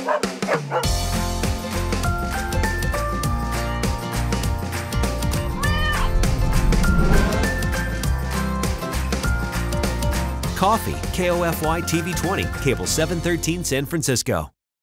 Coffee, KOFY TV 20, Cable 713 San Francisco.